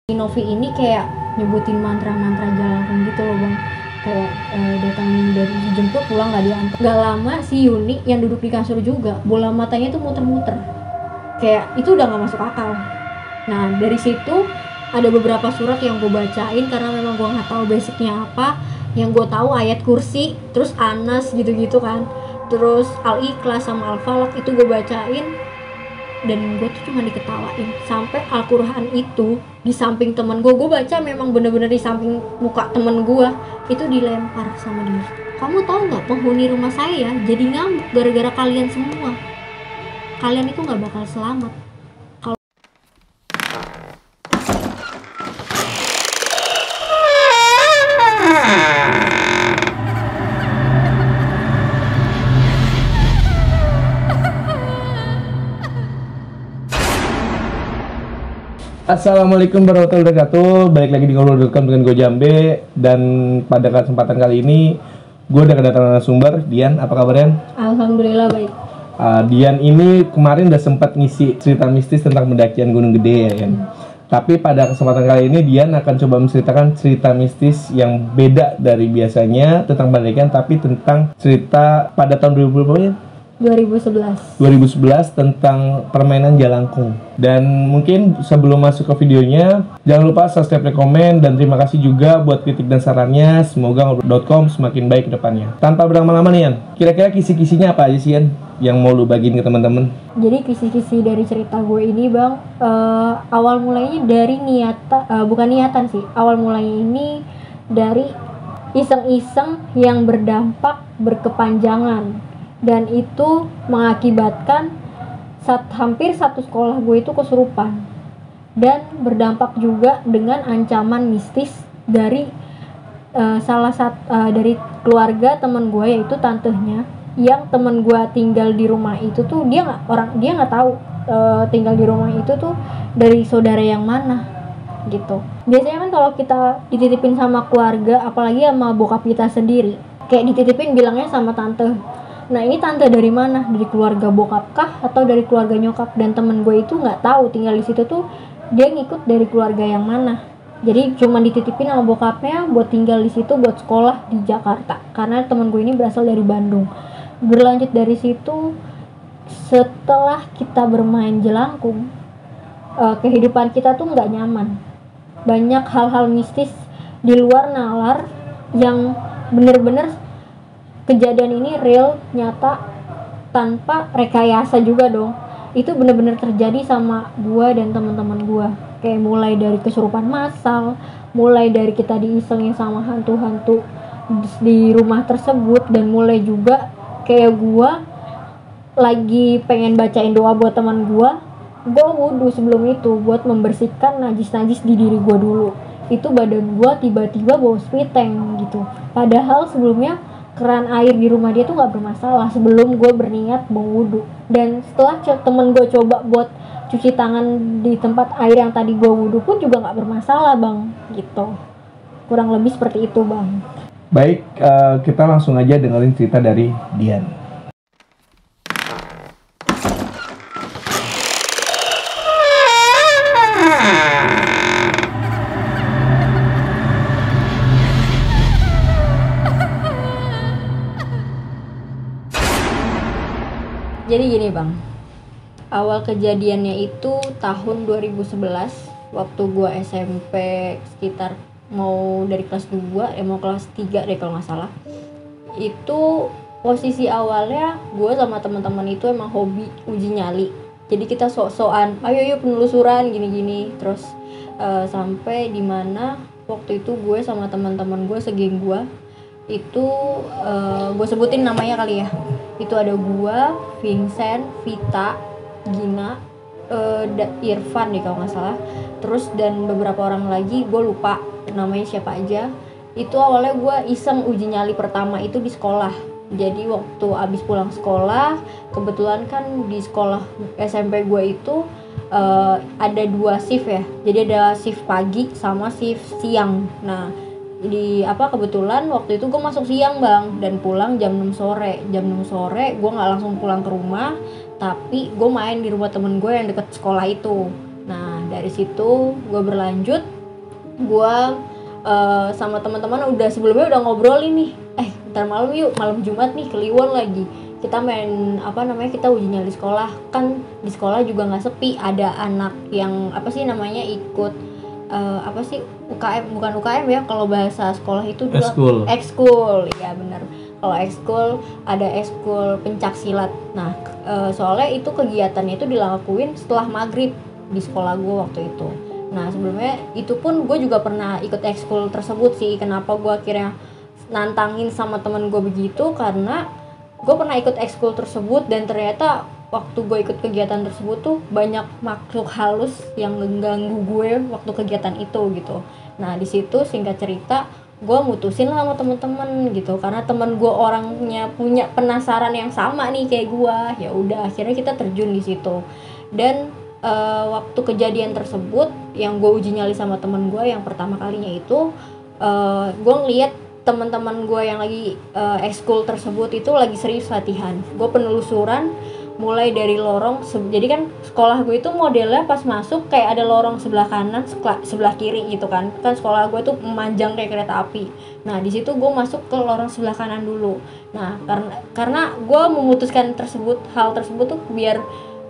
Novi ini kayak nyebutin mantra-mantra Jalangkung gitu loh bang, kayak datangin dari dijemput pulang nggak diantar. Gak lama si Yuni yang duduk di kasur juga bola matanya tuh muter-muter, kayak itu udah nggak masuk akal. Nah dari situ ada beberapa surat yang gue bacain karena memang gue nggak tahu basicnya apa. Yang gue tahu ayat kursi, terus Anas gitu-gitu kan, terus Al-Ikhlas sama Al-Falaq itu gue bacain. Dan gue tuh cuma diketawain. Sampai Al-Quran itu di samping temen gue baca memang bener-bener di samping muka temen gue, itu dilempar sama dia. Kamu tahu nggak, penghuni rumah saya jadi ngamuk gara-gara kalian semua. Kalian itu nggak bakal selamat. Assalamualaikum warahmatullahi wabarakatuh. Balik lagi di ngobrol.com dengan gue Jambe. Dan pada kesempatan kali ini gue udah kedatangan narasumber. Dian, apa kabar Dian? Alhamdulillah baik. Dian ini kemarin udah sempat ngisi cerita mistis tentang pendakian Gunung Gede ya kan? Tapi pada kesempatan kali ini Dian akan coba menceritakan cerita mistis yang beda dari biasanya tentang pendakian, tapi tentang cerita pada tahun 2011 tentang permainan Jalangkung. Dan mungkin sebelum masuk ke videonya, jangan lupa subscribe, komen, dan terima kasih juga buat kritik dan sarannya. Semoga ngobrol.com semakin baik ke depannya. Tanpa berlama-lama nih Yan, kira-kira kisi-kisinya apa aja sih Yan yang mau lu bagiin ke teman-teman? Jadi kisi-kisi dari cerita gue ini bang, awal mulainya dari bukan niatan sih. Awal mulainya ini dari iseng-iseng yang berdampak berkepanjangan. Dan itu mengakibatkan hampir satu sekolah gue itu kesurupan. Dan berdampak juga dengan ancaman mistis dari dari keluarga teman gue, yaitu tantenya. Yang teman gue tinggal di rumah itu tuh dia nggak tahu tinggal di rumah itu tuh dari saudara yang mana gitu. Biasanya kan kalau kita dititipin sama keluarga, apalagi sama bokap kita sendiri, kayak dititipin bilangnya sama tante. Nah ini tante dari mana? Dari keluarga bokap kah atau dari keluarga nyokap? Dan temen gue itu nggak tahu tinggal di situ tuh dia ngikut dari keluarga yang mana. Jadi cuma dititipin sama bokapnya buat tinggal di situ, buat sekolah di Jakarta. Karena temen gue ini berasal dari Bandung. Berlanjut dari situ, setelah kita bermain Jelangkung, kehidupan kita tuh nggak nyaman. Banyak hal-hal mistis di luar nalar yang bener-bener kejadian ini real, nyata, tanpa rekayasa juga dong. Itu bener-bener terjadi sama gua dan teman-teman gua. Kayak mulai dari kesurupan massal, mulai dari kita diisengin sama hantu-hantu di rumah tersebut, dan mulai juga kayak gua lagi pengen bacain doa buat teman gua wudhu sebelum itu buat membersihkan najis-najis di diri gua dulu. Itu badan gua tiba-tiba bau spiteng gitu. Padahal sebelumnya keran air di rumah dia tuh nggak bermasalah sebelum gue berniat mau wudhu. Dan setelah temen gue coba buat cuci tangan di tempat air yang tadi gue wudhu pun juga nggak bermasalah bang gitu. Kurang lebih seperti itu bang. Baik, kita langsung aja dengerin cerita dari Dian. Jadi gini bang, awal kejadiannya itu tahun 2011 waktu gua SMP, sekitar mau dari kelas 2 mau kelas 3 deh kalau nggak salah. Itu posisi awalnya gua sama teman-teman itu emang hobi uji nyali. Jadi kita sok-sokan, ayo penelusuran gini-gini. Terus sampai dimana waktu itu gue sama teman-teman gue segeng gue itu gue sebutin namanya kali ya. Itu ada gua, Vincent, Vita, Gina, Irfan deh kalau nggak salah. Terus dan beberapa orang lagi, gue lupa namanya siapa aja. Itu awalnya gue iseng uji nyali pertama itu di sekolah. Jadi waktu abis pulang sekolah, kebetulan kan di sekolah SMP gue itu ada 2 shift ya. Jadi ada shift pagi sama shift siang. Nah kebetulan waktu itu gue masuk siang bang, dan pulang jam 6 sore gue nggak langsung pulang ke rumah, tapi gue main di rumah temen gue yang deket sekolah itu. Nah dari situ gue berlanjut gue sama teman-teman sebelumnya udah ngobrolin nih, ntar malam yuk, malam Jumat nih Kliwon lagi, kita main kita uji nyali sekolah. Kan di sekolah juga nggak sepi, ada anak yang ikut UKM, bukan UKM ya kalau bahasa sekolah itu dulu ekskul, ya benar. Kalau ekskul ada ekskul pencak silat. Nah soalnya itu kegiatannya itu dilakuin setelah maghrib di sekolah gue waktu itu. Nah sebelumnya itu pun gue juga pernah ikut ekskul tersebut sih. Kenapa gue akhirnya nantangin sama temen gue begitu, karena gue pernah ikut ekskul tersebut dan ternyata waktu gue ikut kegiatan tersebut tuh banyak makhluk halus yang mengganggu gue waktu kegiatan itu gitu. Nah di situ singkat cerita gue mutusin lah sama temen-temen gitu, karena temen gue orangnya punya penasaran yang sama nih kayak gue. Ya udah akhirnya kita terjun di situ. Dan waktu kejadian tersebut yang gue uji nyali sama temen gue yang pertama kalinya itu, gue ngeliat teman-teman gue yang lagi ekskul tersebut itu lagi serius latihan. Gue penelusuran mulai dari lorong, jadi kan sekolah gue itu modelnya pas masuk kayak ada lorong sebelah kanan, sebelah kiri gitu kan sekolah gue tuh memanjang kayak kereta api. Nah di situ gue masuk ke lorong sebelah kanan dulu. Nah karena gue memutuskan hal tersebut tuh biar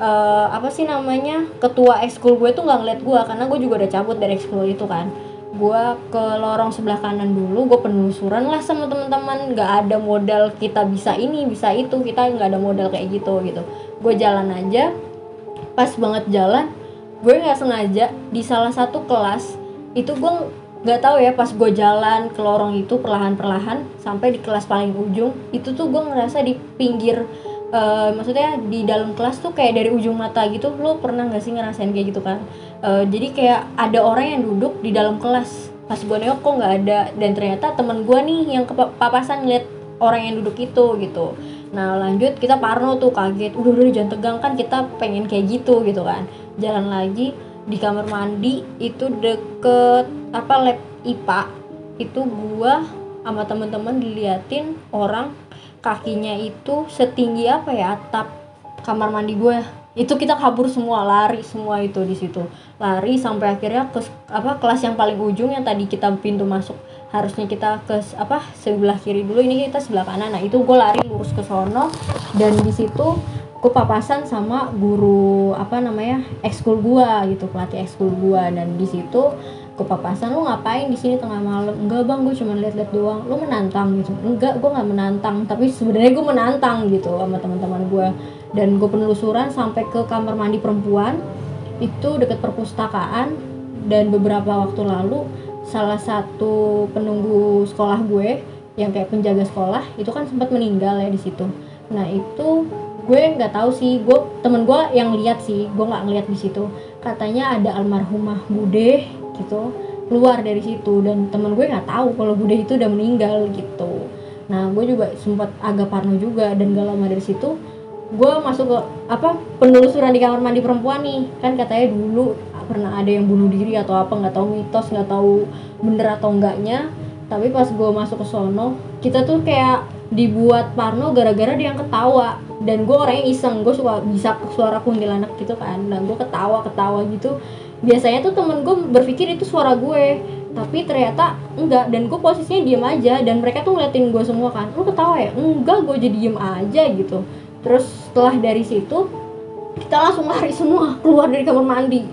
ketua ekskul gue tuh nggak ngeliat gue, karena gue juga udah cabut dari ekskul itu kan. Gue ke lorong sebelah kanan dulu, gue penelusuran lah sama teman-teman. Nggak ada modal kita bisa ini bisa itu, kita nggak ada modal kayak gitu. Gue jalan aja, pas banget jalan gue nggak sengaja di salah satu kelas itu, gue nggak tahu ya, pas gue jalan ke lorong itu perlahan-perlahan sampai di kelas paling ujung itu tuh gue ngerasa di pinggir, maksudnya di dalam kelas tuh kayak dari ujung mata gitu. Lo pernah nggak sih ngerasain kayak gitu kan? Jadi kayak ada orang yang duduk di dalam kelas, pas gue nengok kok nggak ada, dan ternyata teman gue nih yang kepapasan ngeliat orang yang duduk itu gitu. Nah lanjut kita parno tuh, kaget, udah jangan tegang, kan kita pengen kayak gitu kan. Jalan lagi di kamar mandi itu deket lab IPA itu, gua sama temen-temen diliatin orang kakinya itu setinggi atap kamar mandi gue. Itu kita kabur semua, lari semua itu di situ, lari sampai akhirnya ke kelas yang paling ujung yang tadi kita pintu masuk harusnya kita ke sebelah kiri dulu, ini kita sebelah kanan. Nah itu gue lari lurus ke sono, dan di situ gue papasan sama guru ekskul gue gitu, pelatih ekskul gue. Dan di situ gue papasan, lu ngapain di sini tengah malam? Enggak bang, gue cuma lihat-lihat doang. Lu menantang gitu? Enggak, gue nggak menantang, tapi sebenarnya gue menantang gitu sama teman-teman gue. Dan gue penelusuran sampai ke kamar mandi perempuan itu dekat perpustakaan. Dan beberapa waktu lalu salah satu penunggu sekolah gue yang kayak penjaga sekolah itu kan sempat meninggal ya di situ. Nah itu gue nggak tahu sih, temen gue yang lihat sih, gue nggak ngeliat di situ. Katanya ada almarhumah Bude gitu keluar dari situ, dan temen gue nggak tahu kalau Bude itu udah meninggal gitu. Nah gue juga sempat agak parno juga, dan gak lama dari situ gue masuk ke penelusuran di kamar mandi perempuan nih. Kan katanya dulu pernah ada yang bunuh diri atau nggak tahu mitos, nggak tahu bener atau enggaknya. Tapi pas gue masuk ke sono, kita tuh kayak dibuat parno gara-gara dia yang ketawa. Dan gue orangnya iseng, gue suka bisa suara kuntilanak gitu kan. Nah gue ketawa gitu. Biasanya tuh temen gue berpikir itu suara gue, tapi ternyata enggak. Dan gue posisinya diem aja, dan mereka tuh ngeliatin gue semua kan, lu ketawa ya? Enggak, gue jadi diem aja gitu. Terus setelah dari situ kita langsung lari semua keluar dari kamar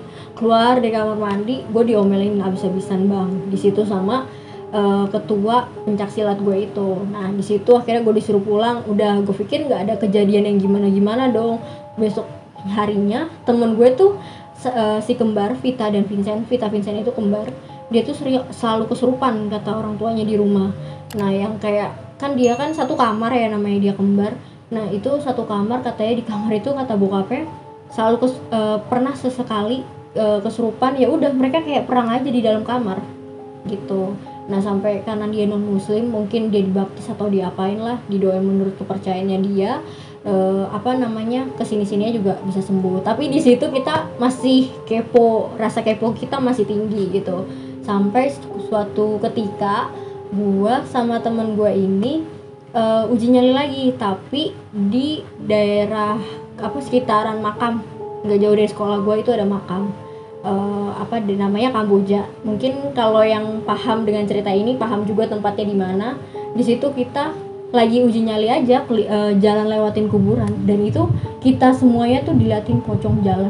mandi. Gue diomelin abis-abisan bang di situ sama ketua pencaksilat gue itu. Nah di situ akhirnya gue disuruh pulang. Udah gue pikir nggak ada kejadian yang gimana dong. Besok harinya temen gue tuh si kembar Vita Vincent itu kembar. Dia tuh selalu kesurupan kata orang tuanya di rumah. Nah yang kayak kan dia kan satu kamar ya, namanya dia kembar. Nah itu satu kamar, katanya di kamar itu kata bokapnya selalu pernah sesekali kesurupan. Ya udah mereka kayak perang aja di dalam kamar gitu. Nah sampai karena dia non muslim, mungkin dia dibaptis atau diapain lah, didoain menurut kepercayaannya dia, kesini-sininya juga bisa sembuh. Tapi di situ kita masih kepo, rasa kepo kita masih tinggi gitu. Sampai suatu ketika gua sama temen gua ini uji nyali lagi, tapi di daerah sekitaran makam, nggak jauh dari sekolah gua itu ada makam. namanya Kamboja. Mungkin kalau yang paham dengan cerita ini paham juga tempatnya di mana. Di situ kita lagi uji nyali aja jalan lewatin kuburan, dan itu kita semuanya tuh diliatin pocong jalan.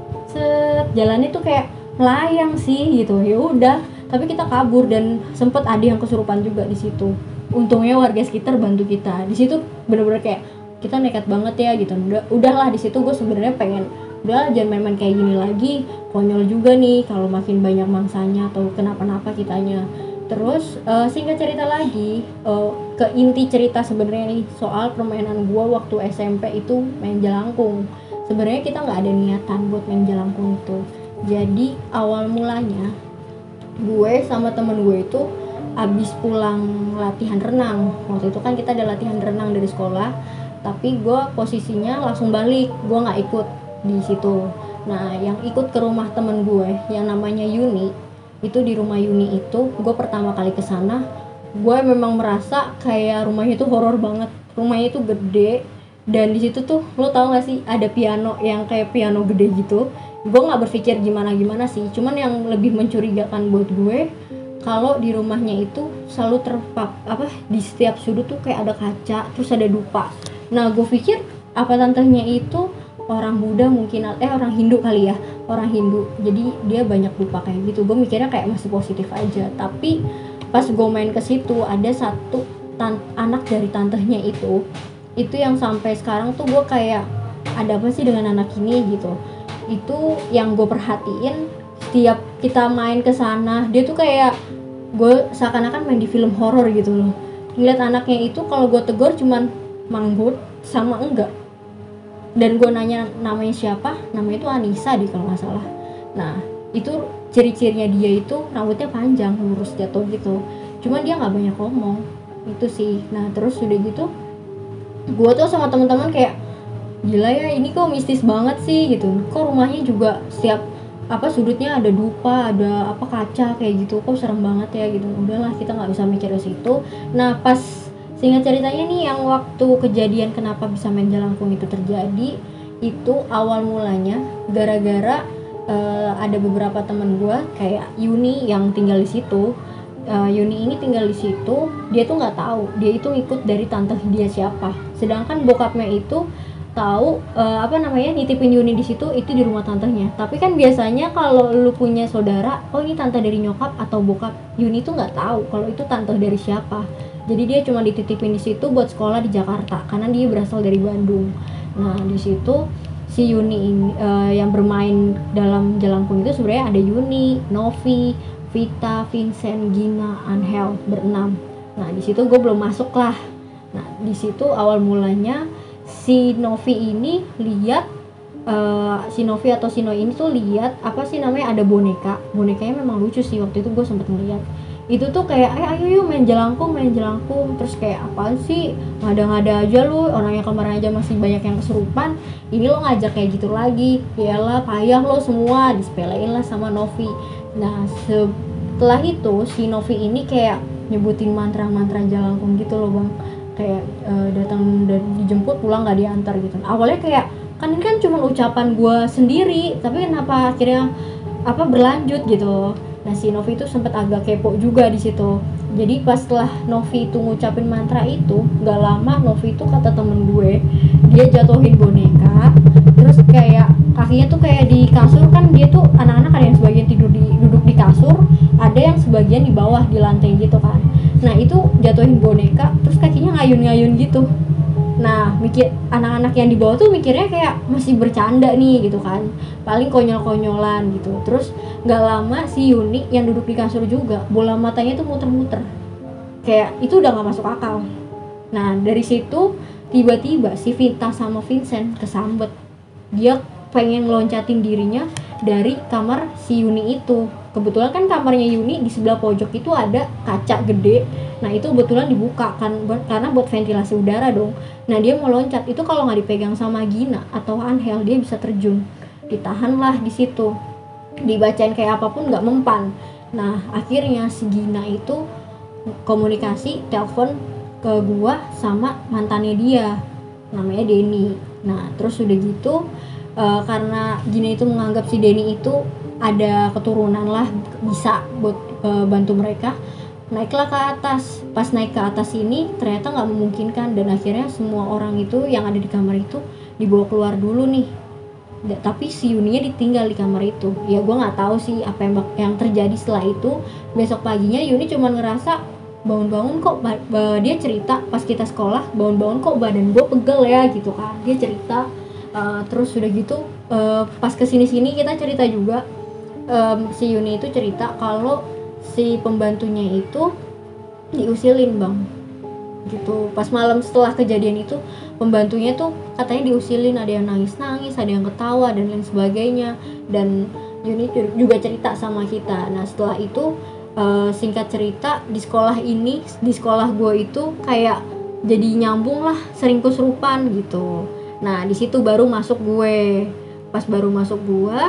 Jalannya tuh kayak melayang sih gitu. Ya udah, tapi kita kabur dan sempet ada yang kesurupan juga di situ. Untungnya warga sekitar bantu kita. Di situ bener-bener kayak kita nekat banget ya gitu. Udahlah di situ gue sebenarnya pengen udah jangan main-main kayak gini lagi, konyol juga nih kalau makin banyak mangsanya atau kenapa-napa kitanya. Terus singkat cerita lagi, ke inti cerita sebenarnya nih soal permainan gue waktu SMP itu main jelangkung. Sebenarnya kita nggak ada niatan buat main jelangkung itu. Jadi awal mulanya gue sama temen gue itu abis pulang latihan renang. Waktu itu kan kita ada latihan renang dari sekolah, tapi gue posisinya langsung balik, gue nggak ikut di situ. Nah, yang ikut ke rumah temen gue yang namanya Yuni, itu di rumah Yuni itu gue pertama kali ke sana, gue memang merasa kayak rumahnya itu horor banget. Rumahnya itu gede, dan di situ tuh lo tau gak sih ada piano yang kayak piano gede gitu. Gue nggak berpikir gimana sih, cuman yang lebih mencurigakan buat gue kalau di rumahnya itu selalu di setiap sudut tuh kayak ada kaca, terus ada dupa. Nah, gue pikir apa tantenya itu orang Buddha mungkin, orang Hindu kali ya, orang Hindu, jadi dia banyak dupa kayak gitu. Gue mikirnya kayak masih positif aja, tapi pas gue main ke situ ada satu anak dari tantenya itu yang sampai sekarang tuh gue kayak ada apa sih dengan anak ini gitu. Itu yang gue perhatiin setiap kita main ke sana, dia tuh kayak gue seakan-akan main di film horor gitu loh. Ngeliat anaknya itu kalau gue tegur cuman manggut sama enggak. Dan gue nanya namanya siapa, namanya itu Anissa kalau nggak salah. Nah, itu ciri-cirinya dia itu rambutnya panjang, lurus jatuh gitu. Cuman dia nggak banyak ngomong, itu sih. Nah, terus udah gitu, gue tuh sama teman-teman kayak gila ya, ini kok mistis banget sih gitu. Kok rumahnya juga setiap sudutnya ada dupa, ada kaca kayak gitu. Kok serem banget ya gitu. Udahlah, kita nggak bisa mikir ke situ. Nah, pas singkat ceritanya nih, yang waktu kejadian kenapa bisa main jelangkung itu terjadi, itu awal mulanya gara-gara ada beberapa temen gue kayak Yuni yang tinggal di situ. Yuni ini tinggal di situ, dia tuh nggak tahu dia itu ngikut dari tante dia siapa. Sedangkan bokapnya itu tahu nitipin Yuni di situ itu di rumah tantenya. Tapi kan biasanya kalau lu punya saudara, oh ini tante dari nyokap atau bokap, Yuni tuh nggak tahu kalau itu tante dari siapa. Jadi dia cuma dititipin di situ buat sekolah di Jakarta karena dia berasal dari Bandung. Nah, di situ si Yuni ini yang bermain dalam jelangkung itu sebenarnya ada Yuni, Novi, Vita, Vincent, Gina, Angel, berenam. Nah, di situ gue belum masuk lah. Nah, di situ awal mulanya si Novi ini lihat si Novi atau si No ini tuh lihat ada bonekanya memang lucu sih. Waktu itu gue sempet ngeliat itu tuh kayak ayo yuk main jelangkung. Terus kayak apaan sih, ngada-ngada aja lu, orang yang kemarin aja masih banyak yang kesurupan, ini lo ngajak kayak gitu lagi, yalah payah lo semua, disepelein lah sama Novi. Nah, setelah itu si Novi ini kayak nyebutin mantra-mantra jelangkung gitu loh bang, kayak datang dan dijemput, pulang nggak diantar gitu. Awalnya kayak kan ini kan cuma ucapan gue sendiri, tapi kenapa akhirnya berlanjut gitu. Nah, si Novi itu sempat agak kepo juga di situ. Jadi pas setelah Novi itu ngucapin mantra itu, nggak lama Novi itu kata temen gue, dia jatuhin boneka, terus kayak kakinya tuh kayak di kasur kan, dia tuh anak-anak ada yang sebagian duduk di kasur, ada yang sebagian di bawah di lantai gitu kan. Nah, itu jatuhin boneka, terus kakinya ngayun-ngayun gitu. Nah, mikir anak-anak yang di bawah tuh mikirnya kayak masih bercanda nih gitu kan, paling konyol-konyolan gitu. Terus nggak lama si Yuni yang duduk di kasur juga, bola matanya tuh muter-muter, kayak itu udah nggak masuk akal. Nah, dari situ tiba-tiba si Vita sama Vincent kesambet, dia pengen loncatin dirinya dari kamar si Yuni itu. Kebetulan kan kamarnya Yuni di sebelah pojok itu ada kaca gede. Nah, itu kebetulan dibuka kan karena buat ventilasi udara dong. Nah, dia mau loncat, itu kalau nggak dipegang sama Gina atau Angel dia bisa terjun. Ditahanlah di situ, dibacain kayak apapun nggak mempan. Nah, akhirnya si Gina itu komunikasi telepon ke gua sama mantannya dia, namanya Denny. Nah, terus udah gitu karena Gina itu menganggap si Denny itu ada keturunan lah bisa buat bantu mereka. Naiklah ke atas. Pas naik ke atas ini ternyata nggak memungkinkan, dan akhirnya semua orang itu yang ada di kamar itu dibawa keluar dulu nih. Tapi si Yuninya ditinggal di kamar itu. Ya gue nggak tahu sih apa yang terjadi setelah itu. Besok paginya Yuni cuma ngerasa bangun-bangun kok dia cerita pas kita sekolah, bangun-bangun kok badan gue pegel ya gitu kan. Dia cerita terus udah gitu pas kesini-sini kita cerita juga, si Yuni itu cerita kalau si pembantunya itu diusilin bang gitu. Pas malam setelah kejadian itu pembantunya tuh katanya diusilin, ada yang nangis-nangis, ada yang ketawa dan lain sebagainya. Dan Yuni juga cerita sama kita. Nah setelah itu singkat cerita di sekolah gue itu kayak jadi nyambung lah, sering kesurupan gitu. Nah di situ baru masuk gue. Pas baru masuk gue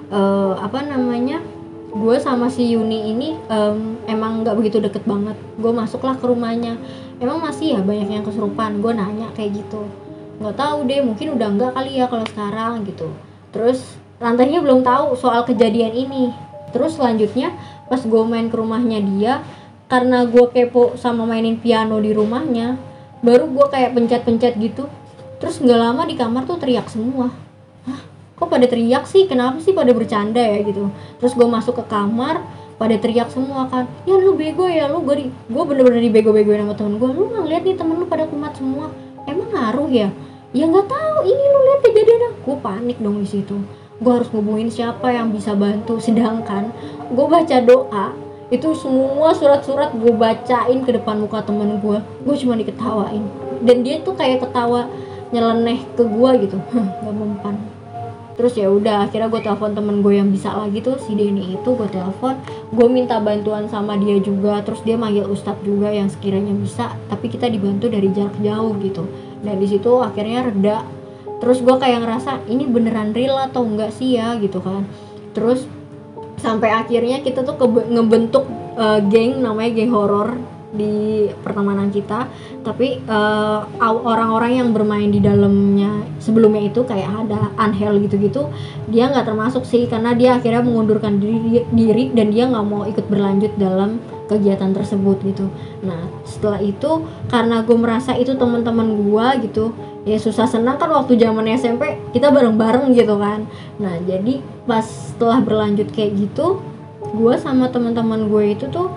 gue sama si Yuni ini emang nggak begitu deket banget. Gue masuklah ke rumahnya, emang masih ya banyak yang kesurupan. Gue nanya kayak gitu, nggak tahu deh, mungkin udah nggak kali ya kalau sekarang gitu. Terus lantainya belum tahu soal kejadian ini. Terus selanjutnya pas gue main ke rumahnya dia, karena gue kepo sama mainin piano di rumahnya, baru gue kayak pencet-pencet gitu. Terus nggak lama di kamar tuh teriak semua. Kok pada teriak sih, kenapa sih pada bercanda ya gitu. Terus gue masuk ke kamar, pada teriak semua kan, ya lu bego ya lu, gue bener-bener dibego-begoin sama temen gue. Lu nggak lihat nih temen lu pada kumat semua, emang ngaruh ya? Ya nggak tahu, ini lu lihat kejadiannya. Gue panik dong di situ. Gue harus ngubungin siapa yang bisa bantu, sedangkan gue baca doa itu semua surat-surat gue bacain ke depan muka temen gue cuma diketawain, dan dia tuh kayak ketawa nyeleneh ke gue gitu, gak mempan. Terus ya udah akhirnya gue telepon temen gue yang bisa lagi tuh, si Denny itu gue telepon, gue minta bantuan sama dia juga. Terus dia manggil ustadz juga yang sekiranya bisa, tapi kita dibantu dari jarak jauh gitu. Dan di situ akhirnya reda. Terus gue kayak ngerasa ini beneran real atau enggak sih ya gitu kan. Terus sampai akhirnya kita tuh ngebentuk geng, namanya geng horor di pertemanan kita. Tapi orang-orang yang bermain di dalamnya sebelumnya itu kayak ada Angel gitu-gitu, dia nggak termasuk sih, karena dia akhirnya mengundurkan diri dan dia nggak mau ikut berlanjut dalam kegiatan tersebut gitu. Nah setelah itu karena gue merasa itu teman-teman gue gitu, ya susah senang kan waktu zaman SMP kita bareng-bareng gitu kan. Nah jadi pas setelah berlanjut kayak gitu, gue sama teman-teman gue itu tuh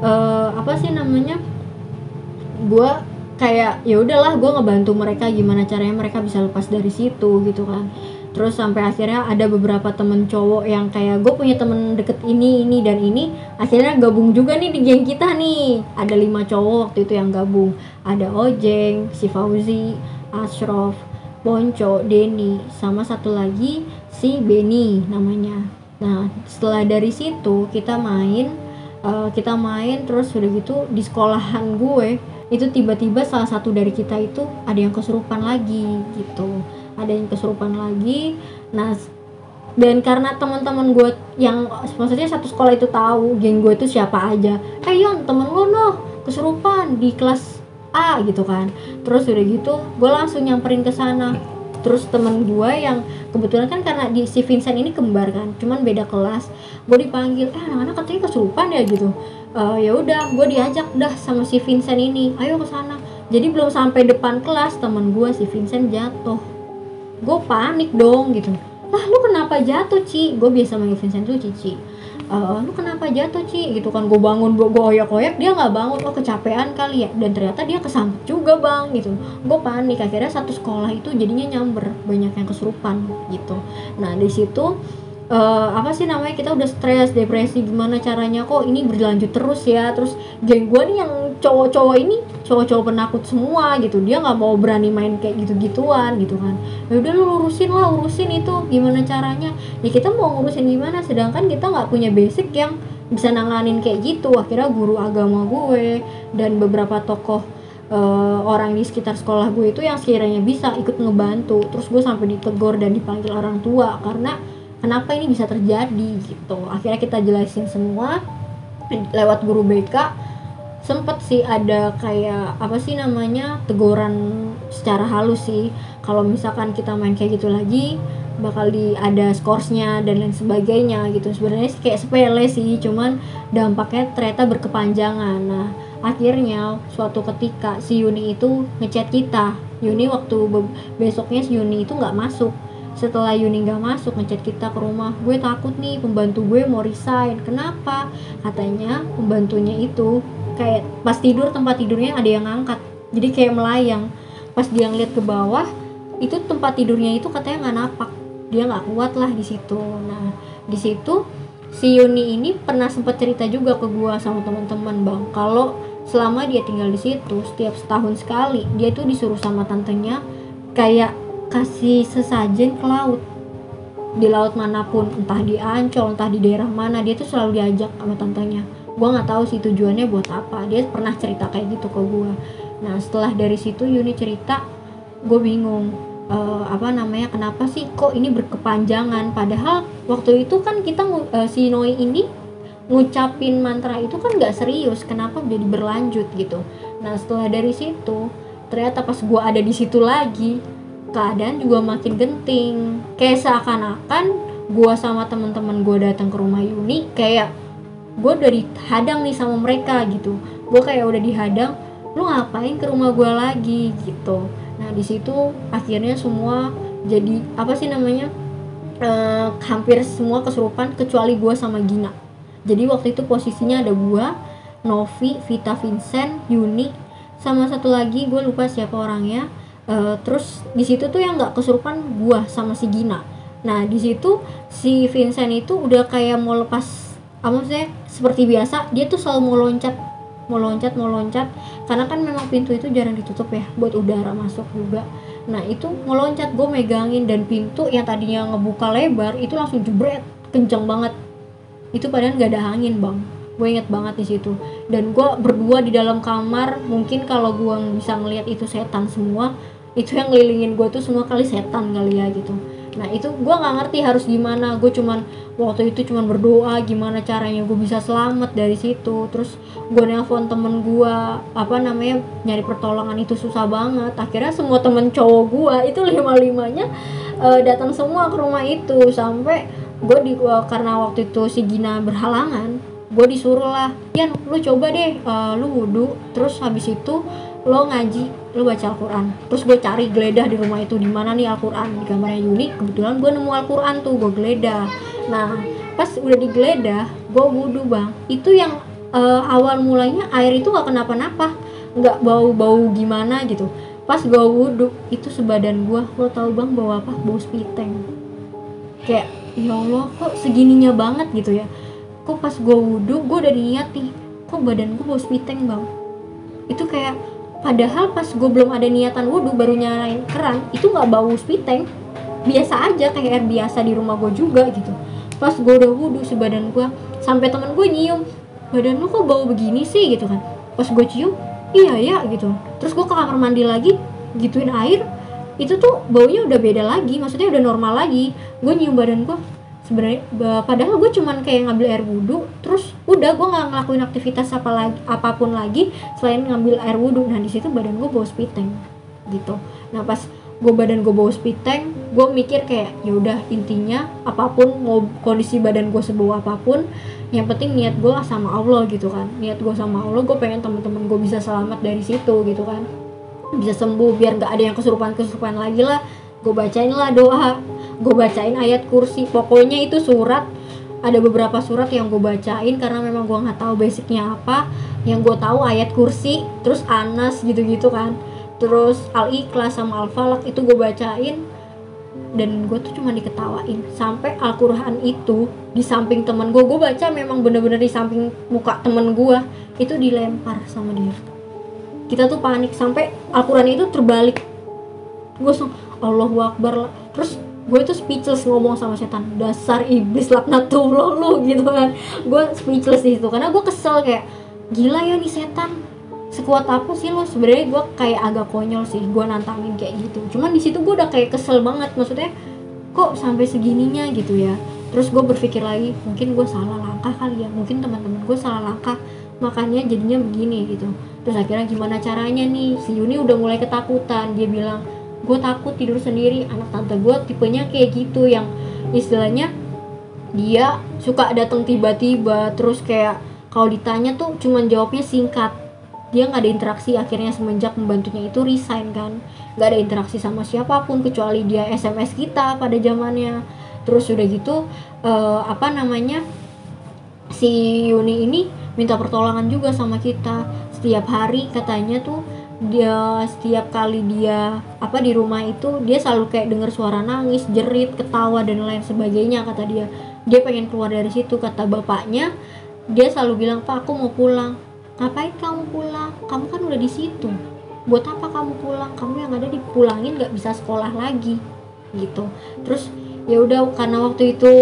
gue kayak ya udahlah, gue ngebantu mereka gimana caranya mereka bisa lepas dari situ gitu kan. Terus sampai akhirnya ada beberapa temen cowok yang kayak gue punya temen deket ini dan ini akhirnya gabung juga nih di geng kita nih. Ada 5 cowok waktu itu yang gabung, ada Ojeng, si Fauzi, Ashraf, Ponco, Denny, sama satu lagi si Benny namanya. Nah setelah dari situ kita main terus udah gitu di sekolahan gue itu tiba-tiba salah satu dari kita itu ada yang kesurupan lagi gitu, Nah dan karena teman-teman gue yang maksudnya satu sekolah itu tahu geng gue itu siapa aja, Yon temen lo kesurupan di kelas A gitu kan. Terus udah gitu gue langsung nyamperin ke sana. Terus temen gue yang kebetulan kan karena si Vincent ini kembar kan, cuman beda kelas, gue dipanggil, anak-anak katanya kesurupan ya gitu. Ya udah, gue diajak dah sama si Vincent ini, ayo ke sana. Jadi belum sampai depan kelas temen gue si Vincent jatuh. Gue panik dong gitu. Lah lu kenapa jatuh Ci? Gue biasa manggil Vincent tuh Cici. Lu kenapa jatuh Ci? Gitu kan, gue bangun, gue oyak-oyak, dia nggak bangun, kecapean kali ya. Dan ternyata dia kesambet juga bang gitu. Gue panik, akhirnya satu sekolah itu jadinya nyamber, banyak yang kesurupan gitu. Nah di situ kita udah stres, depresi, gimana caranya kok ini berlanjut terus ya. Terus geng gue nih yang cowok-cowok ini cowok-cowok penakut semua gitu, dia nggak mau berani main kayak gitu-gituan gitu kan. Ya udah lu urusin itu gimana caranya. Ya kita mau ngurusin gimana sedangkan kita nggak punya basic yang bisa nanganin kayak gitu. Akhirnya guru agama gue dan beberapa tokoh orang di sekitar sekolah gue itu yang sekiranya bisa ikut ngebantu. Terus gue sampai ditegur dan dipanggil orang tua karena kenapa ini bisa terjadi gitu. Akhirnya kita jelasin semua lewat guru BK. Sempet sih ada kayak teguran secara halus sih, kalau misalkan kita main kayak gitu lagi bakal ada scoresnya dan lain sebagainya gitu. Sebenarnya kayak sepele sih, cuman dampaknya ternyata berkepanjangan. Nah akhirnya suatu ketika si Yuni itu ngechat kita. Yuni waktu besoknya si Yuni itu nggak masuk. Setelah Yuni nggak masuk, ngechat kita ke rumah, gue takut nih pembantu gue mau resign. Kenapa? Katanya pembantunya itu kayak pas tidur, tempat tidurnya ada yang ngangkat, jadi kayak melayang. Pas dia ngeliat ke bawah, itu tempat tidurnya itu katanya nggak napak, dia nggak kuat lah di situ. Nah di situ si Yuni ini pernah sempat cerita juga ke gua sama teman-teman bang, kalau selama dia tinggal di situ setiap setahun sekali dia tuh disuruh sama tantenya kayak kasih sesajen ke laut, di laut manapun, entah di Ancol, entah di daerah mana, dia tuh selalu diajak sama tantenya. Gua nggak tahu sih tujuannya buat apa, dia pernah cerita kayak gitu ke gua. Nah setelah dari situ Yuni cerita, gue bingung, kenapa sih kok ini berkepanjangan, padahal waktu itu kan kita si Noi ini ngucapin mantra itu kan nggak serius, kenapa jadi berlanjut gitu. Nah setelah dari situ ternyata pas gue ada di situ lagi, keadaan juga makin genting, kayak seakan-akan gue sama teman-teman gue datang ke rumah Yuni, kayak gue udah dihadang nih sama mereka gitu. Gue kayak udah dihadang, lu ngapain ke rumah gue lagi gitu. Nah di situ akhirnya semua jadi hampir semua kesurupan kecuali gue sama Gina. Jadi waktu itu posisinya ada gue, Novi, Vita, Vincent, Yuni, sama satu lagi gue lupa siapa orangnya. Terus di situ tuh yang nggak kesurupan gue sama si Gina. Nah di situ si Vincent itu udah kayak mau lepas, maksudnya seperti biasa dia tuh selalu mau loncat karena kan memang pintu itu jarang ditutup ya buat udara masuk juga. Nah itu mau loncat, gue megangin, dan pintu yang tadinya ngebuka lebar itu langsung jebret kenceng banget. Itu padahal nggak ada angin bang, gue inget banget di situ. Dan gue berdua di dalam kamar, mungkin kalau gue bisa ngelihat itu setan semua, itu yang ngelilingin gue tuh semua kali setan kali ya gitu. Nah itu gue nggak ngerti harus gimana, gue waktu itu cuman berdoa gimana caranya gue bisa selamat dari situ. Terus gue nelpon temen gue, nyari pertolongan itu susah banget. Akhirnya semua temen cowok gue itu 5-5-nya datang semua ke rumah itu. Sampai karena waktu itu si Gina berhalangan, gue disuruh lah, Yan lu coba deh, lu wudu, terus habis itu lo ngaji, lo baca Al-Quran. Terus gue cari geledah di rumah itu, di mana nih Al-Quran, di kamarnya Yuni. Kebetulan gue nemu Al-Quran tuh, gue geledah. Nah pas udah digeledah, gue wudu bang. Itu yang awal mulanya air itu gak kenapa-napa, gak bau-bau gimana gitu. Pas gue wudu, itu sebadan gue, lo tau bang bau apa? Bau spiteng. Kayak ya Allah kok segininya banget gitu ya. Kok pas gue wudu, gue udah niat nih, kok badan gue bau spiteng bang. Itu kayak, padahal pas gue belum ada niatan wudu, baru nyalain keran, itu gak bau spiteng, biasa aja kayak air biasa di rumah gue juga gitu. Pas gue udah wudu, sebadan gue, sampai temen gue nyium, badan lu kok bau begini sih gitu kan. Pas gue cium, iya ya gitu. Terus gue ke kamar mandi lagi, gituin air, itu tuh baunya udah beda lagi, maksudnya udah normal lagi. Gue nyium badan gue, sebenarnya padahal gue cuman kayak ngambil air wudhu, terus udah gue nggak ngelakuin aktivitas apapun lagi selain ngambil air wudhu. Nah di situ badan gue bau spiteng gitu. Nah pas badan gue bau spiteng, gue mikir kayak ya udah, intinya apapun, mau kondisi badan gue sebau apapun, yang penting niat gue sama Allah gitu kan. Niat gue sama Allah, gue pengen temen-temen gue bisa selamat dari situ gitu kan, bisa sembuh, biar nggak ada yang kesurupan lagi lah. Gue bacain lah doa, gue bacain ayat kursi, pokoknya itu surat, ada beberapa surat yang gue bacain karena memang gue nggak tahu basicnya apa. Yang gue tahu ayat kursi, terus Anas gitu-gitu kan, terus Al-Ikhlas sama Al-Falaq itu gue bacain, dan gue tuh cuma diketawain. Sampai Al-Quran itu di samping temen gue baca, memang bener-bener di samping muka temen gue, itu dilempar sama dia. Kita tuh panik, sampai Al-Quran itu terbalik. Gue langsung Allahu Akbar. Terus gue tuh speechless ngomong sama setan, dasar iblis laknatullah lu gitu kan. Gue speechless di situ karena gue kesel, kayak gila ya nih setan, sekuat apa sih lo. Sebenarnya gue kayak agak konyol sih gue nantangin kayak gitu, cuman di situ gue udah kayak kesel banget, maksudnya kok sampai segininya gitu ya. Terus gue berpikir lagi, mungkin gue salah langkah kali ya, mungkin teman-teman gue salah langkah, makanya jadinya begini gitu. Terus akhirnya gimana caranya nih, si Yuni udah mulai ketakutan, dia bilang gue takut tidur sendiri. Anak tante gue tipenya kayak gitu, yang istilahnya dia suka datang tiba-tiba, terus kayak kalau ditanya tuh cuman jawabnya singkat, dia nggak ada interaksi. Akhirnya semenjak membantunya itu resign kan, nggak ada interaksi sama siapapun kecuali dia SMS kita pada zamannya. Terus udah gitu si Yuni ini minta pertolongan juga sama kita setiap hari. Katanya tuh dia setiap kali dia di rumah itu dia selalu kayak dengar suara nangis, jerit, ketawa dan lain sebagainya. Kata dia pengen keluar dari situ. Kata bapaknya, dia selalu bilang, "Pak, aku mau pulang." "Ngapain kamu pulang? Kamu kan udah di situ. Buat apa kamu pulang? Kamu yang ada dipulangin nggak bisa sekolah lagi." Gitu. Terus ya udah, karena waktu itu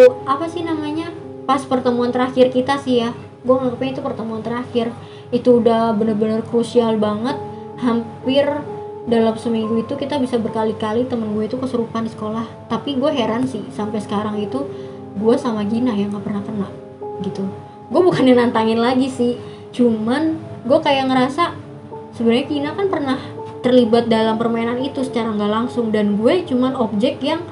pas pertemuan terakhir kita sih ya, gue nganggepnya itu pertemuan terakhir. Itu udah bener-bener krusial banget. Hampir dalam seminggu itu kita bisa berkali-kali temen gue itu kesurupan di sekolah. Tapi gue heran sih, sampai sekarang itu gue sama Gina yang gak pernah kena gitu. Gue bukannya nantangin lagi sih, cuman gue kayak ngerasa sebenarnya Gina kan pernah terlibat dalam permainan itu secara nggak langsung, dan gue cuman objek yang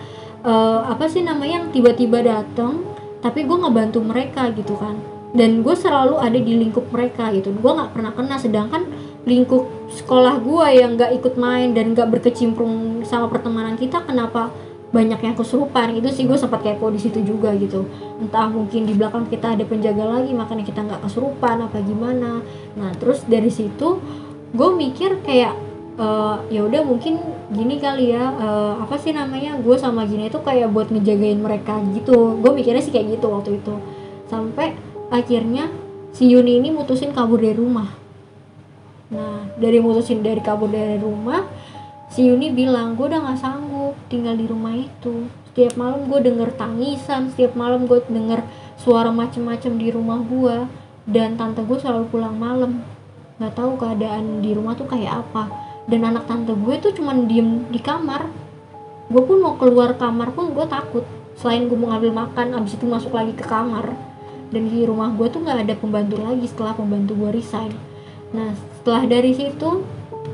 yang tiba-tiba datang, tapi gue nggak bantu mereka gitu kan. Dan gue selalu ada di lingkup mereka gitu, gue nggak pernah kena. Sedangkan lingkup sekolah gue yang nggak ikut main dan nggak berkecimpung sama pertemanan kita, kenapa banyak yang kesurupan? Itu sih gue sempat kepo di situ juga gitu. Entah mungkin di belakang kita ada penjaga lagi makanya kita nggak kesurupan apa gimana. Nah terus dari situ gue mikir kayak ya udah mungkin gini kali ya, gue sama Gina itu kayak buat ngejagain mereka gitu. Gue mikirnya sih kayak gitu waktu itu. Sampai akhirnya si Yuni ini mutusin kabur dari rumah. Nah dari kabur dari rumah, si Yuni bilang, "Gue udah gak sanggup tinggal di rumah itu. Setiap malam gue denger tangisan, setiap malam gue denger suara macem-macem di rumah gue, dan tante gue selalu pulang malam. Gak tahu keadaan di rumah tuh kayak apa. Dan anak tante gue tuh cuman diem di kamar. Gue pun mau keluar kamar pun gue takut. Selain gue mau ngambil makan, abis itu masuk lagi ke kamar. Dan di rumah gue tuh gak ada pembantu lagi setelah pembantu gue resign." Nah setelah dari situ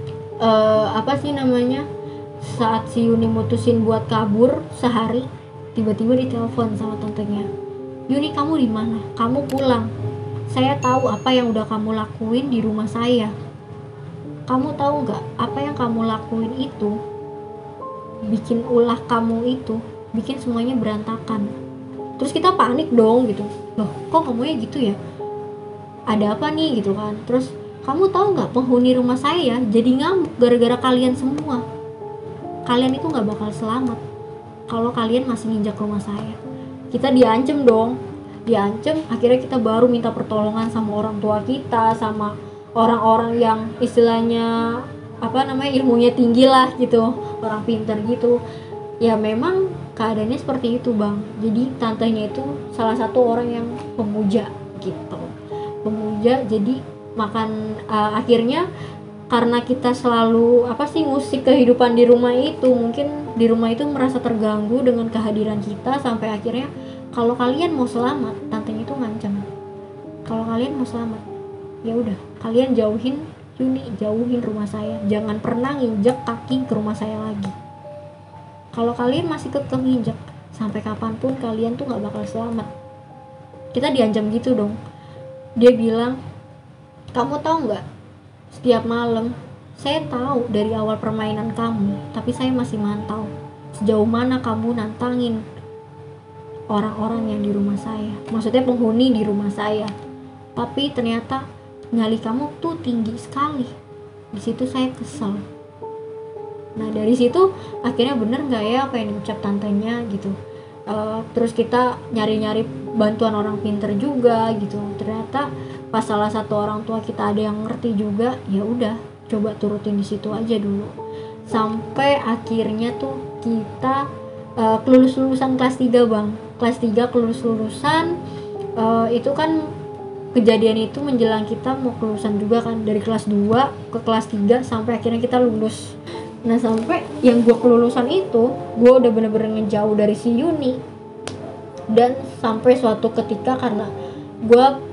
saat si Yuni mutusin buat kabur sehari, tiba-tiba ditelepon sama tantenya, "Yuni, kamu di mana? Kamu pulang. Saya tahu apa yang udah kamu lakuin di rumah saya. Kamu tahu nggak apa yang kamu lakuin itu bikin ulah kamu itu bikin semuanya berantakan." Terus kita panik dong gitu, "Loh kok ngomongnya gitu ya? Ada apa nih?" gitu kan. Terus, "Kamu tahu nggak penghuni rumah saya jadi ngamuk gara-gara kalian semua. Kalian itu nggak bakal selamat kalau kalian masih nginjak rumah saya." Kita diancem dong, akhirnya kita baru minta pertolongan sama orang tua kita, sama orang-orang yang istilahnya ilmunya tinggi lah gitu, orang pintar gitu. Ya memang keadaannya seperti itu bang. Jadi tantenya itu salah satu orang yang pemuja gitu, jadi akhirnya karena kita selalu ngusik kehidupan di rumah itu, mungkin di rumah itu merasa terganggu dengan kehadiran kita, sampai akhirnya kalau kalian mau selamat, tantenya itu ngancam, kalau kalian mau selamat ya udah kalian jauhin Yuni, jauhin rumah saya, jangan pernah nginjek kaki ke rumah saya lagi. Kalau kalian masih kekeh nginjek, sampai kapanpun kalian tuh nggak bakal selamat. Kita diancam gitu dong. Dia bilang, "Kamu tahu nggak, setiap malam saya tahu dari awal permainan kamu, tapi saya masih mantau sejauh mana kamu nantangin orang-orang yang di rumah saya, maksudnya penghuni di rumah saya. Tapi ternyata nyali kamu tuh tinggi sekali." Di situ saya kesel. Nah dari situ akhirnya bener nggak ya apa yang diucap tantenya gitu. Terus kita nyari-nyari bantuan orang pinter juga gitu. Ternyata pas salah satu orang tua kita ada yang ngerti juga, ya udah coba turutin di situ aja dulu. Sampai akhirnya tuh kita kelulus-lulusan kelas 3 bang. Kelas 3 kelulus-lulusan, itu kan kejadian itu menjelang kita mau kelulusan juga kan, dari kelas 2 ke kelas 3 sampai akhirnya kita lulus. Nah sampai yang gue kelulusan itu, gue udah bener-bener ngejauh dari si Yuni. Dan sampai suatu ketika karena gue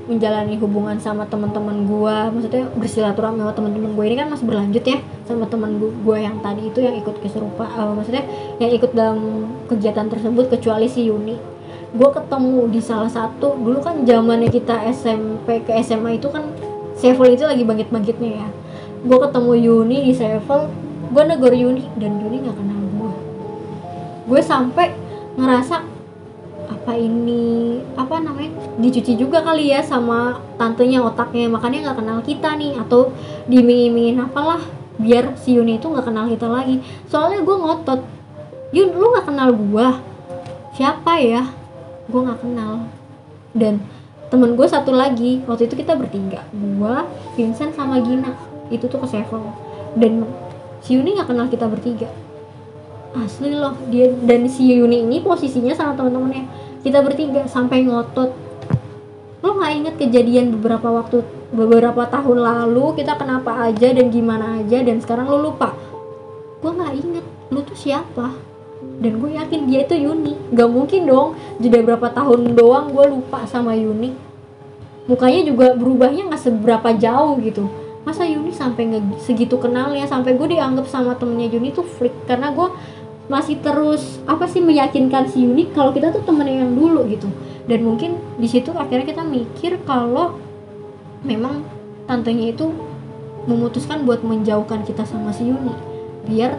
menjalani hubungan sama teman-teman gue, maksudnya bersilaturahmi sama teman-teman gue ini kan masih berlanjut ya, sama teman gue yang tadi itu yang ikut kesurupan, maksudnya yang ikut dalam kegiatan tersebut kecuali si Yuni. Gue ketemu di salah satu, dulu kan zamannya kita SMP ke SMA itu kan Sevel itu lagi bangkit-bangkitnya ya. Gue ketemu Yuni di Sevel, gue negor Yuni dan Yuni nggak kenal gue. Gue sampai ngerasa apa ini dicuci juga kali ya sama tantenya otaknya, makanya nggak kenal kita nih, atau diiming-imingin apalah biar si Yuni itu nggak kenal kita lagi. Soalnya gue ngotot, Yun lu nggak kenal gue, siapa ya, gue nggak kenal. Dan temen gue satu lagi, waktu itu kita bertiga, gue, Vincent sama Gina, itu tuh ke Sevel, dan si Yuni nggak kenal kita bertiga. Asli loh, dia dan si Yuni ini posisinya sama teman-temannya kita bertiga sampai ngotot, lo nggak inget kejadian beberapa tahun lalu kita kenapa aja dan gimana aja dan sekarang lo lupa? Gue nggak inget lo tuh siapa, dan gue yakin dia itu Yuni. Gak mungkin dong jeda berapa tahun doang gue lupa sama Yuni. Mukanya juga berubahnya nggak seberapa jauh gitu. Masa Yuni sampai segitu kenalnya, sampai gue dianggap sama temennya Yuni tuh freak, karena gue masih terus meyakinkan si Yuni kalau kita tuh temennya yang dulu gitu. Dan mungkin di situ akhirnya kita mikir kalau memang tantenya itu memutuskan buat menjauhkan kita sama si Yuni biar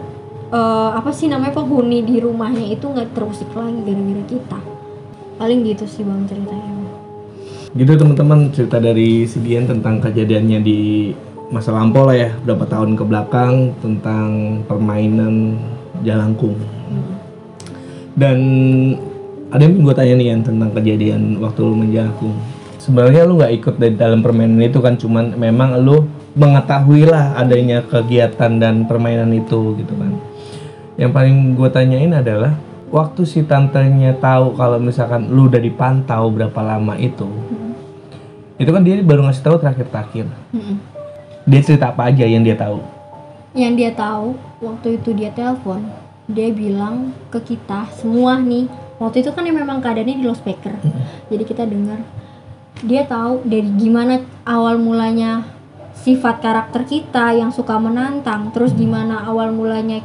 penghuni di rumahnya itu nggak terusik lagi gara-gara kita. Paling gitu sih bang ceritanya. Gitu teman-teman, cerita dari si Dian tentang kejadiannya di masa lampau lah ya, berapa tahun ke belakang, tentang permainan Jalangkung. Dan ada yang gue tanya nih Yan, tentang kejadian waktu lu main Jalangkung. Sebenarnya lu nggak ikut dari dalam permainan itu kan, cuman memang lu mengetahui lah adanya kegiatan dan permainan itu gitu kan. Yang paling gue tanyain adalah waktu si tantenya tahu kalau misalkan lu udah dipantau berapa lama itu kan dia baru ngasih tahu terakhir-terakhir. Dia cerita apa aja yang dia tahu? Yang dia tahu waktu itu dia telepon, dia bilang ke kita semua nih, waktu itu kan yang memang keadaannya di loudspeaker, jadi kita dengar. Dia tahu dari gimana awal mulanya sifat karakter kita yang suka menantang, terus gimana awal mulanya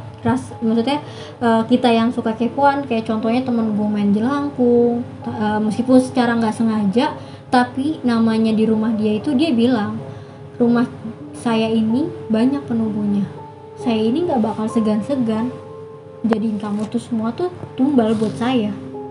kita yang suka kepoan, kayak contohnya temen gue main Jelangkung, meskipun secara nggak sengaja, tapi namanya di rumah dia itu dia bilang, rumah saya ini banyak penunggunya, saya ini nggak bakal segan-segan jadiin kamu tuh semua tuh tumbal buat saya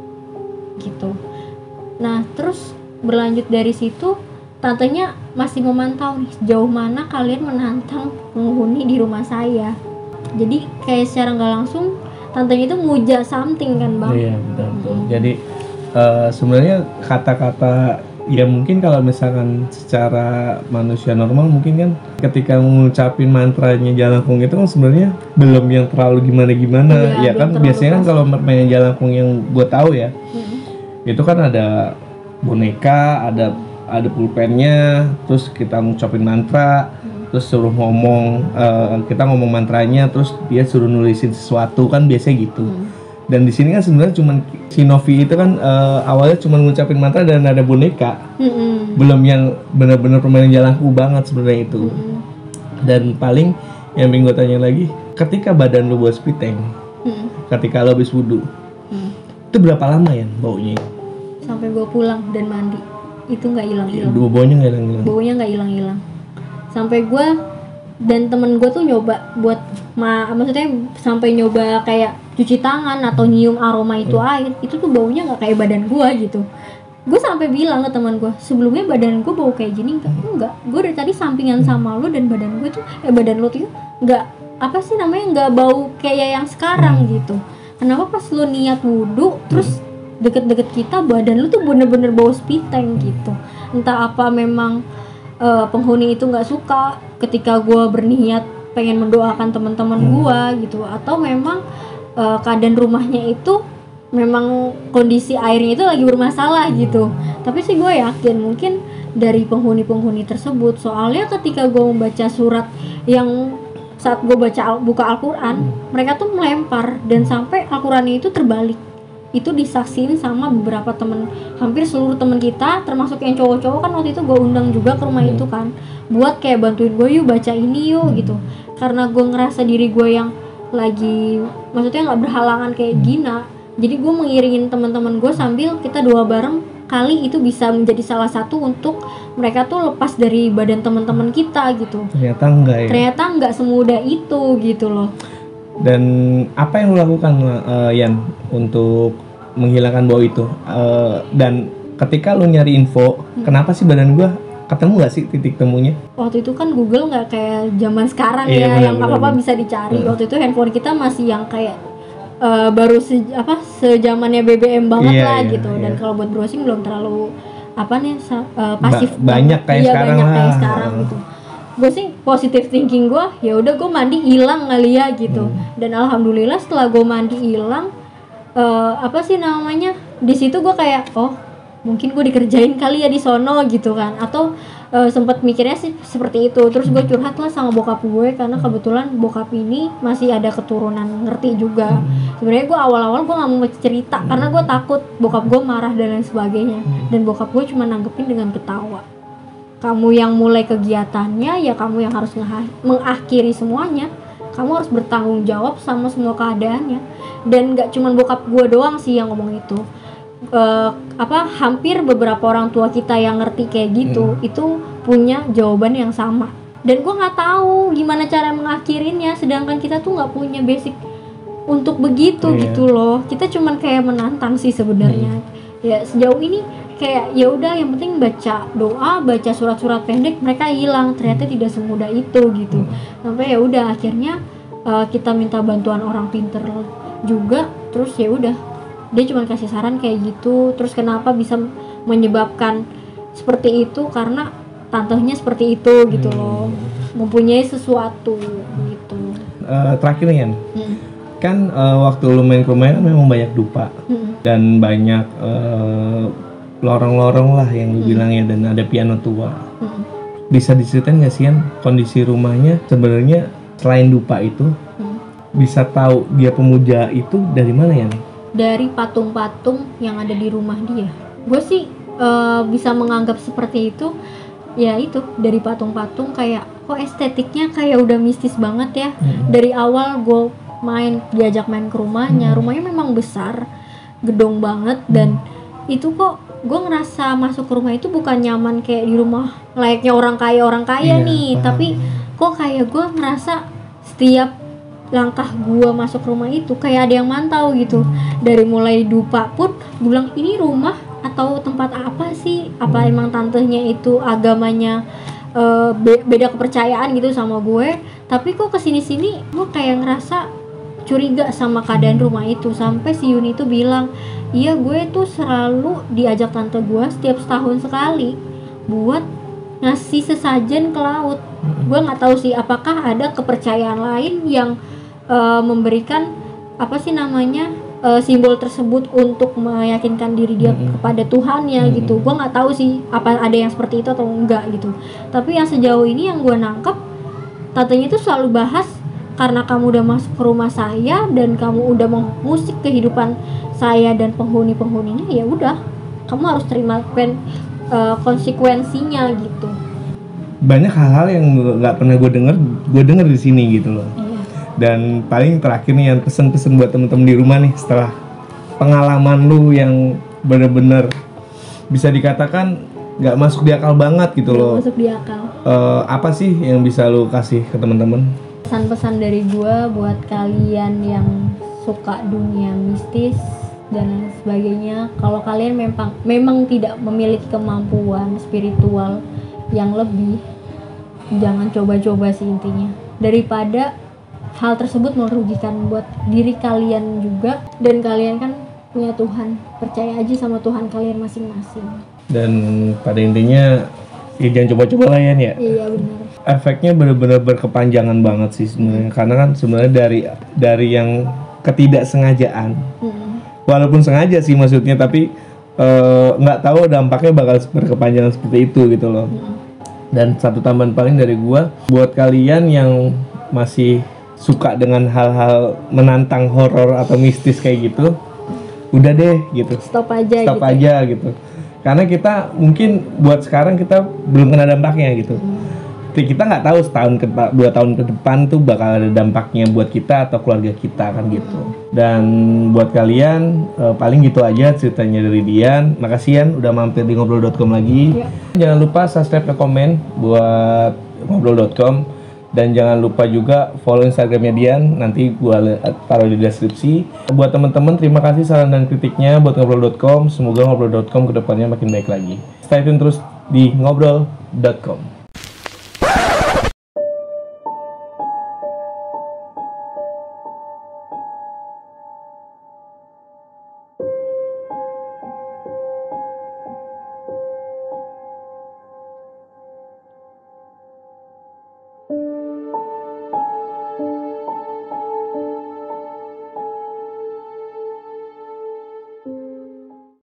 gitu. Nah terus berlanjut dari situ, tantenya masih memantau nih sejauh mana kalian menantang penghuni di rumah saya. Jadi kayak secara nggak langsung tantenya itu muja something kan bang. Iya betul. Jadi sebenarnya kata-kata ya mungkin kalau misalkan secara manusia normal mungkin kan ketika ngucapin mantranya Jalangkung itu kan sebenarnya belum yang terlalu gimana-gimana ya kan. Biasanya kan kalau main Jalangkung yang gue tahu ya itu kan ada boneka, ada pulpennya, terus kita ngucapin mantra, terus suruh ngomong, kita ngomong mantranya, terus dia suruh nulisin sesuatu kan biasanya gitu. Dan di sini kan sebenarnya cuman si Novi itu kan awalnya cuma ngucapin mantra dan ada boneka, belum yang benar-benar permainan Jalangkung banget sebenarnya itu. Dan paling yang pengen gue tanya lagi, ketika badan lu buat speed tank, ketika lu habis wudhu, itu berapa lama ya baunya? Sampai gue pulang dan mandi itu nggak hilang-hilang. Baunya nggak hilang-hilang. Baunya nggak hilang-hilang. Sampai gue dan temen gue tuh nyoba buat maksudnya sampai nyoba kayak cuci tangan atau nyium aroma itu air, itu tuh baunya nggak kayak badan gue gitu. Gue sampai bilang ke teman gue, sebelumnya badan gue bau kayak gini enggak. Gue dari tadi sampingan sama lo dan badan gue tuh badan lo tuh nggak nggak bau kayak yang sekarang gitu. Kenapa pas lo niat wudhu terus deket-deket kita badan lu tuh bener-bener bau speed tank gitu. Entah apa memang penghuni itu nggak suka ketika gue berniat pengen mendoakan teman-teman gue gitu, atau memang keadaan rumahnya itu memang kondisi airnya itu lagi bermasalah gitu. Tapi sih gue yakin mungkin dari penghuni-penghuni tersebut, soalnya ketika gue membaca surat yang saat gue buka Al-Quran, mereka tuh melempar dan sampai Al-Qurannya itu terbalik. itu disaksiin sama beberapa temen, hampir seluruh temen kita, termasuk yang cowok-cowok kan. Waktu itu gue undang juga ke rumah itu kan, buat kayak bantuin gue, yuk baca ini yuk gitu, karena gue ngerasa diri gue yang lagi, maksudnya nggak berhalangan kayak Gina, jadi gue mengiringin teman-teman gue sambil kita doa bareng, kali itu bisa menjadi salah satu untuk mereka tuh lepas dari badan teman-teman kita gitu. Ternyata enggak ya. Ternyata enggak semudah itu gitu loh. Dan apa yang lo lakukan Yan untuk menghilangkan bau itu? Dan ketika lo nyari info, kenapa sih badan gua, ketemu gak sih titik temunya? Waktu itu kan Google nggak kayak zaman sekarang Iya, ya, bener, yang apa-apa bisa dicari. Waktu itu handphone kita masih yang kayak baru sejamannya BBM banget lah gitu. Dan kalau buat browsing belum terlalu pasif banyak kayak sekarang banyak lah. Kayak sekarang gitu. Gue sih positive thinking gue, ya udah gue mandi hilang kali ya gitu. Dan alhamdulillah setelah gue mandi hilang, di situ gue kayak mungkin gue dikerjain kali ya di sono gitu kan, atau sempat mikirnya sih seperti itu. Terus gue curhat lah sama bokap gue, karena kebetulan bokap ini masih ada keturunan ngerti juga. Sebenarnya gue awal-awal gue nggak mau cerita karena gue takut bokap gue marah dan lain sebagainya, dan bokap gue cuma nanggepin dengan ketawa. Kamu yang mulai kegiatannya, ya kamu yang harus mengakhiri semuanya. Kamu harus bertanggung jawab sama semua keadaannya. Dan nggak cuma bokap gue doang sih yang ngomong itu. Hampir beberapa orang tua kita yang ngerti kayak gitu, itu punya jawaban yang sama. Dan gue nggak tahu gimana cara mengakhirinya, sedangkan kita tuh nggak punya basic untuk begitu gitu loh. Kita cuman kayak menantang sih sebenarnya. Ya sejauh ini kayak ya udah, yang penting baca doa, baca surat-surat pendek, mereka hilang. Ternyata tidak semudah itu gitu. Sampai ya udah akhirnya kita minta bantuan orang pinter juga. Terus ya udah, dia cuma kasih saran kayak gitu. Terus kenapa bisa menyebabkan seperti itu, karena tantenya seperti itu gitu loh, mempunyai sesuatu gitu. Terakhir nih Yan, kan waktu lu main ke rumahnya kan memang banyak dupa dan banyak lorong-lorong lah yang lu bilang ya, dan ada piano tua. Bisa diceritain nggak sih Yan, kondisi rumahnya sebenarnya selain dupa itu, bisa tahu dia pemuja itu dari mana Yan? Dari patung-patung yang ada di rumah dia. Gue sih bisa menganggap seperti itu. Ya itu, dari patung-patung kayak estetiknya kayak udah mistis banget ya. Dari awal gue diajak main ke rumahnya. Rumahnya memang besar, gedong banget, dan itu kok gue ngerasa masuk ke rumah itu bukan nyaman kayak di rumah layaknya orang kaya nih, tapi kok kayak gue ngerasa setiap langkah gue masuk rumah itu kayak ada yang mantau gitu. Dari mulai dupa pun gue bilang, ini rumah atau tempat apa sih? Apa emang tantenya itu agamanya beda kepercayaan gitu sama gue? Tapi kok kesini-sini gue kayak ngerasa curiga sama keadaan rumah itu. Sampai si Yuni itu bilang, iya gue tuh selalu diajak tante gue setiap setahun sekali buat ngasih sesajen ke laut. Gue nggak tahu sih apakah ada kepercayaan lain yang memberikan simbol tersebut untuk meyakinkan diri dia kepada Tuhannya gitu. Gue nggak tahu sih apa ada yang seperti itu atau enggak gitu. Tapi yang sejauh ini yang gue nangkep, tantenya itu selalu bahas, karena kamu udah masuk ke rumah saya dan kamu udah mengusik kehidupan saya dan penghuni-penghuninya, ya udah kamu harus terima konsekuensinya gitu. Banyak hal-hal yang nggak pernah gue denger di sini gitu loh. Dan paling terakhir nih, yang pesan-pesan buat temen-temen di rumah nih, setelah pengalaman lu yang bener-bener bisa dikatakan nggak masuk di akal banget gitu loh. Masuk di akal. Apa sih yang bisa lu kasih ke teman-teman? Pesan-pesan dari gue buat kalian yang suka dunia mistis dan lain sebagainya, kalau kalian memang tidak memiliki kemampuan spiritual yang lebih, jangan coba-coba sih intinya. Daripada hal tersebut merugikan buat diri kalian juga, dan kalian kan punya Tuhan, percaya aja sama Tuhan kalian masing-masing. Dan pada intinya ya jangan coba-coba lah ya. Iya benar. Efeknya benar-benar berkepanjangan banget sih sebenarnya, karena kan sebenarnya dari yang ketidaksengajaan, walaupun sengaja sih maksudnya, tapi nggak tahu dampaknya bakal berkepanjangan seperti itu gitu loh. Dan satu tambahan paling dari gua, buat kalian yang masih suka dengan hal-hal menantang horor atau mistis kayak gitu, udah deh gitu, Stop aja stop gitu. aja gitu. Karena kita mungkin buat sekarang kita belum kena dampaknya gitu. Kita nggak tahu setahun ke 2 tahun ke depan tuh bakal ada dampaknya buat kita atau keluarga kita kan gitu. Dan buat kalian paling gitu aja ceritanya dari Dian. Makasih Yan udah mampir di ngobrol.com lagi. Jangan lupa subscribe dan komen buat ngobrol.com, dan jangan lupa juga follow Instagramnya Dian, nanti gua taruh di deskripsi. Buat teman-teman terima kasih saran dan kritiknya buat ngobrol.com. Semoga ngobrol.com kedepannya makin baik lagi. Stay tune terus di ngobrol.com.